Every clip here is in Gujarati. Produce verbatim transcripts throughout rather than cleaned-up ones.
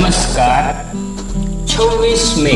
નમસ્કાર. છવ્વીસ મે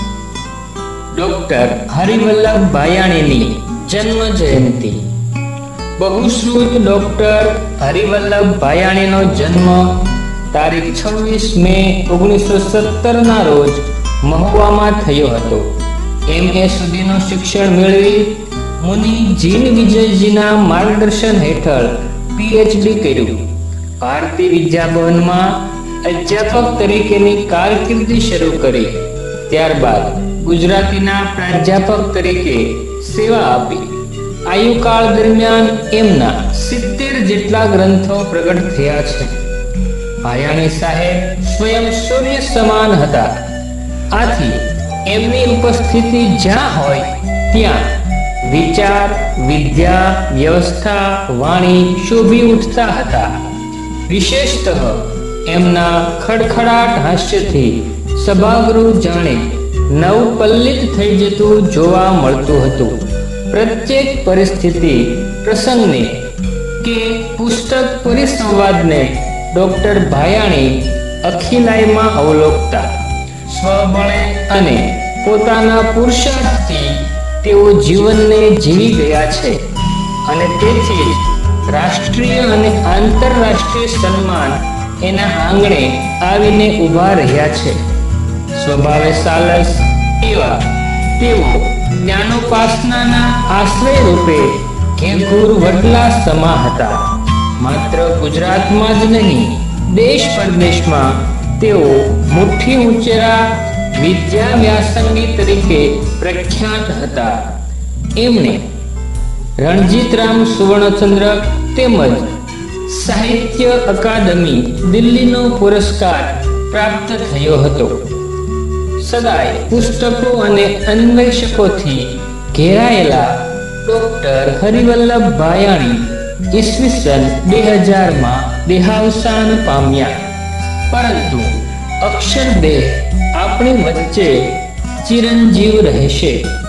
ડોક્ટર હરિવલ્લભ ભાયાણીની જન્મ જયંતિ. બહુશ્રુત ડોક્ટર હરિવલ્લભ ભાયાણીનો જન્મ તારીખ છવ્વીસ મે ઓગણીસો સત્તર ના રોજ મહુવામાં થયો હતો. એમ એ સુધીનું શિક્ષણ મેળવી મુનિ જીનવિજયજીના માર્ગદર્શન હેઠળ પી એચ ડી કર્યું. ભારતીય વિદ્યા ભવનમાં અધ્યાપક તરીકેની કારકિર્દી શરૂ કરી. ત્યારબાદ ગુજરાતીના પ્રાધ્યાપક તરીકે સેવા આપી. આયુકાળ દરમિયાન એમના સિત્તેર જેટલા ગ્રંથો પ્રગટ થયા છે. ભાયાણી સાહેબ સ્વયં સૂર્ય સમાન હતા. આથી એમની ઉપસ્થિતિ જ્યાં હોય ત્યાં વિચાર, વિદ્યા, વ્યવસ્થા, વાણી શોભી ઉઠતા હતા. વિશેષતઃ એમના ખડખડાટ હાસ્યથી સભાગૃહ જાણે નવપલ્લિત થઈ જતું જોવા મળતું હતું. પ્રત્યેક પરિસ્થિતિ, પ્રસંગને કે પુસ્તક પરિસંવાદને ડોક્ટર ભાયાણી અખિલાઈમાં અવલોકતા. સ્વબળે અને પોતાના પુરુષાર્થથી તેઓ જીવનને જીવી ગયા છે અને તેથી જ રાષ્ટ્રીય અને આંતરરાષ્ટ્રીય સન્માન એના આંગણે આવીને ઊભા રહ્યા છે. સ્વભાવે સાલસ એવા તેઓ જ્ઞાનોપાસનાના આશ્રય રૂપે ઘેઘૂર વડલા સમા હતા. માત્ર ગુજરાતમાં જ નહીં, દેશ પરદેશમાં તેઓ મુઠ્ઠી ઉંચેરા વિદ્યા વ્યાસંગી તરીકે પ્રખ્યાત હતા. એમણે રણજીતરામ સુવર્ણચંદ્રક તેમજ સાહિત્ય અકાદમી દિલ્હીનો પુરસ્કાર પ્રાપ્ત થયો હતો. સદાય પુસ્તકો અને અન્વેષકોથી ઘેરાયેલા ડોક્ટર હરિવલ્લભ ભાયાણી ઈસવીસન બે હજાર માં દેહાવસાન પામ્યા. પરંતુ અક્ષરદેહ આપણી વચ્ચે ચિરંજીવ રહેશે.